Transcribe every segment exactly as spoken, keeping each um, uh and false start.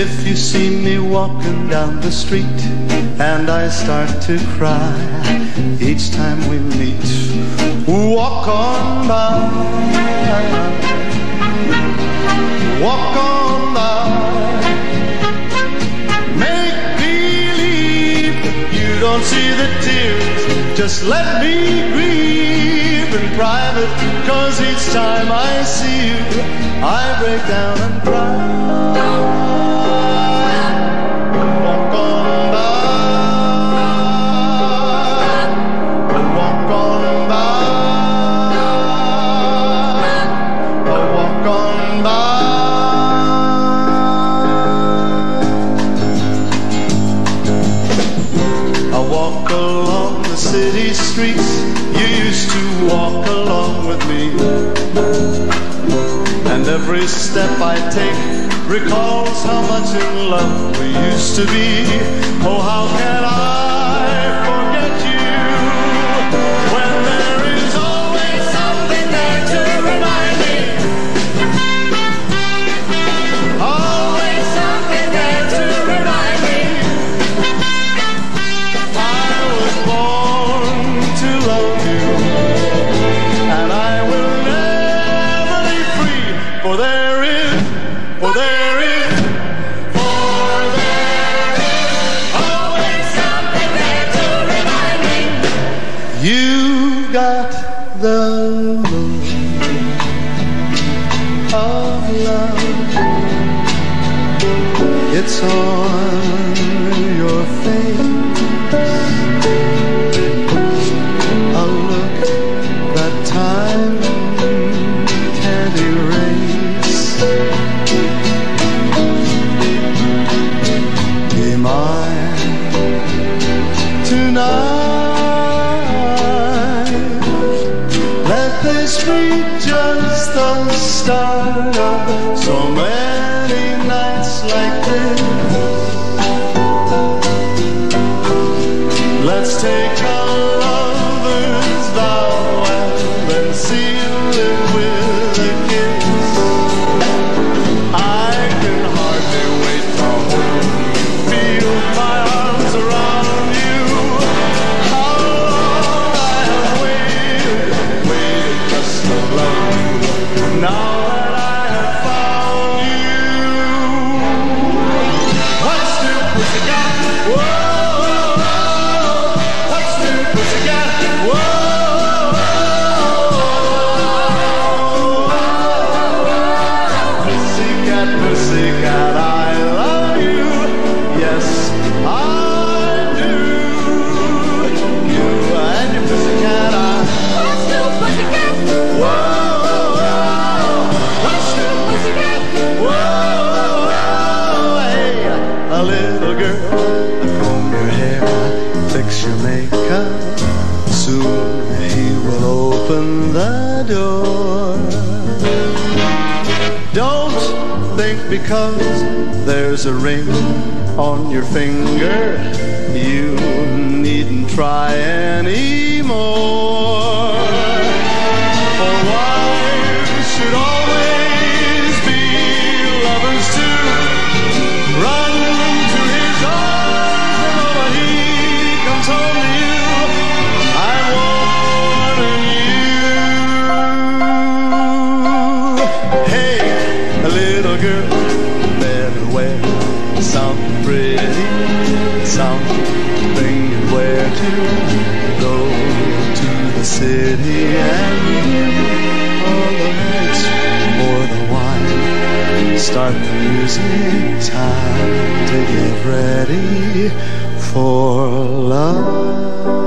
If you see me walking down the street and I start to cry each time we meet, walk on by, walk on by. Make believe you don't see the tears, just let me grieve in private, 'cause each time I see you I break down and cry. City streets you used to walk along with me, and every step I take recalls how much in love we used to be. Oh, how can I forget you when there is always something there to remind me, always something there to remind me. I was born to love you, and I will never be free, for there is, for there is, for there is always something there to remind me. You got the look of love, it's on your face. Time can't erase. Be mine tonight. Let this be just the start of so many nights like this. Let's take our lover's vow, seal it with a kiss. I can hardly wait to hold you, feel my arms around you. How long I have waited, waited just to love you. Now that I have found you, what's new, pussycat? Whoa, what's new, pussycat? Whoa. Pussycat, I love you, yes, I do. You and your pussycat, I. What's new, pussycat? Whoa, what's new, pussycat? Whoa, hey, a little girl, comb your hair, fix your makeup. Soon he will open the door. Don't think because there's a ring on your finger you needn't try anymore. For wives should always be lovers too. Run to his arms whenever he comes home to you. I'm warning you. Hey, a little girl, better wear something pretty, something you wear to go to the city and all the lights for the wine. Start the music, time to get ready for love.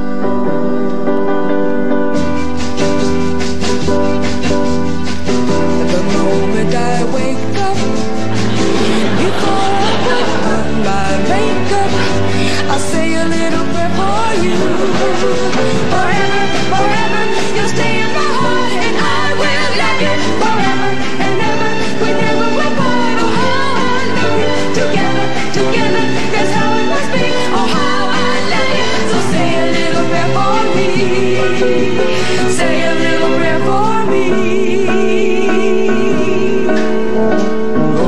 I'll say a little prayer for you. Forever, forever, you'll stay in my heart, and I will love you forever and ever. Whenever we're apart, oh how I love you. Together, together, that's how it must be. Oh how I love you. So say a little prayer for me. Say a little prayer for me. Oh,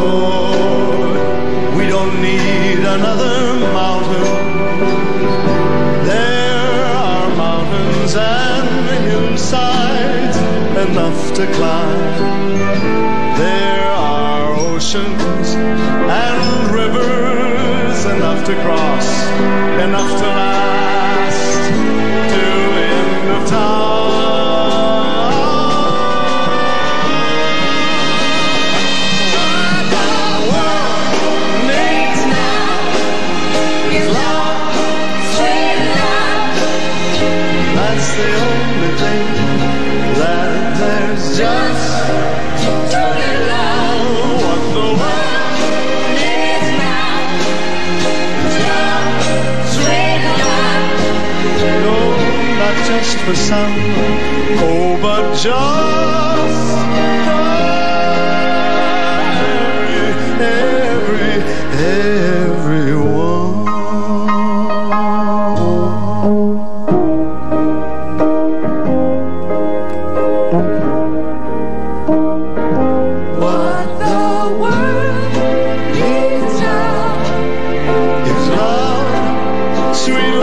to climb. There are oceans and rivers enough to cross, enough to last to the end of time. The world needs now is love, sweet love. That's the only thing that there's just truly love. What the world needs now is love, sweet love. No, not just for some, oh, but just for every, every, everyone. What the world needs now is love, sweet